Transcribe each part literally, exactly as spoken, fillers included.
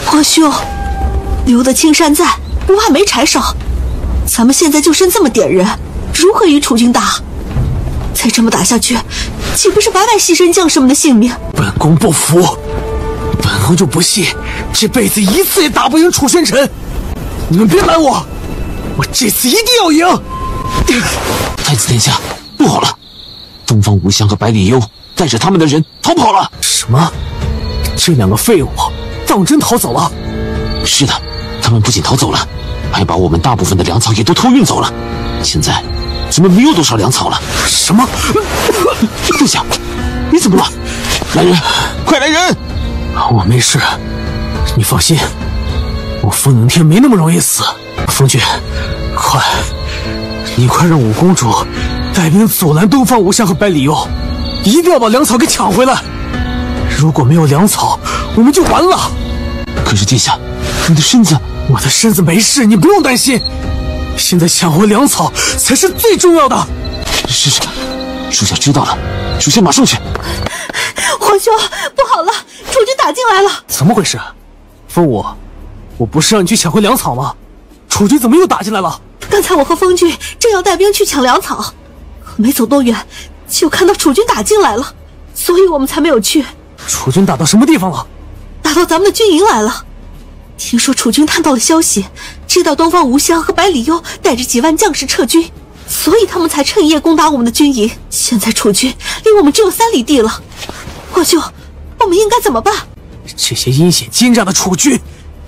皇兄，留得青山在，不怕没柴烧。咱们现在就剩这么点人，如何与楚军打？再这么打下去，岂不是白白牺牲将士们的性命？ 本宫不服，本宫就不信这辈子一次也打不赢楚宣臣。你们别拦我，我这次一定要赢！ 太子殿下，不好了！东方无相和百里幽带着他们的人逃跑了。 什么？这两个废物当真逃走了？ 是的，他们不仅逃走了，还把我们大部分的粮草也都偷运走了。现在咱们没有多少粮草了。 什么？ 殿下，你怎么了？来人，快来人！ 我没事，你放心，我风能天没那么容易死。风君，快，你快让五公主带兵阻拦东方无相和百里幽，一定要把粮草给抢回来。如果没有粮草，我们就完了。 可是殿下，你的身子…… 我的身子没事，你不用担心。现在抢回粮草才是最重要的。 是是，属下知道了，属下马上去。 皇兄，不好了，楚军打进来了！ 怎么回事？风武，我不是让你去抢回粮草吗？楚军怎么又打进来了？ 刚才我和风君正要带兵去抢粮草，没走多远就看到楚军打进来了，所以我们才没有去。 楚军打到什么地方了？ 打到咱们的军营来了。听说楚军探到了消息，知道东方无相和百里幽带着几万将士撤军，所以他们才趁夜攻打我们的军营。现在楚军离我们只有三里地了，皇兄，我们应该怎么办？ 这些阴险奸诈的楚军！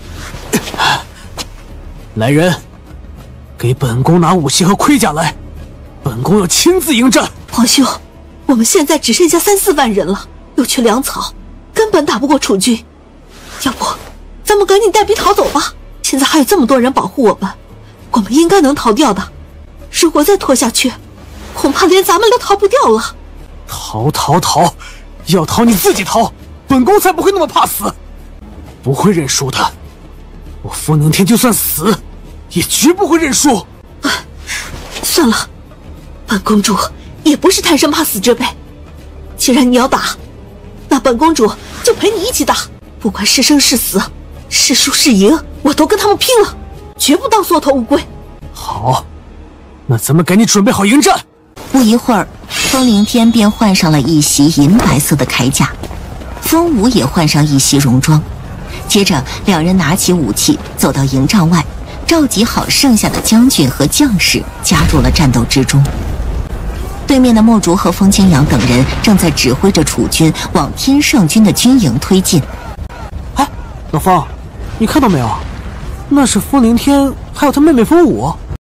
来人，给本宫拿武器和盔甲来，本宫要亲自迎战。 皇兄，我们现在只剩下三四万人了，又缺粮草，根本打不过楚军。要不咱们赶紧带兵逃走吧，现在还有这么多人保护我们，我们应该能逃掉的。如果再拖下去，恐怕连咱们都逃不掉了。 逃逃逃，要逃你自己逃，本宫才不会那么怕死，不会认输的。我风能天就算死，也绝不会认输。 啊，算了，本公主也不是贪生怕死之辈。既然你要打，那本公主就陪你一起打，不管是生是死，是输是赢，我都跟他们拼了，绝不当缩头乌龟。 好，那咱们赶紧准备好迎战。 不一会儿，风凌天便换上了一袭银白色的铠甲，风武也换上一袭戎装。接着，两人拿起武器，走到营帐外，召集好剩下的将军和将士，加入了战斗之中。对面的墨竹和风清扬等人正在指挥着楚军往天圣军的军营推进。 哎，老风，你看到没有？那是风凌天，还有他妹妹风武。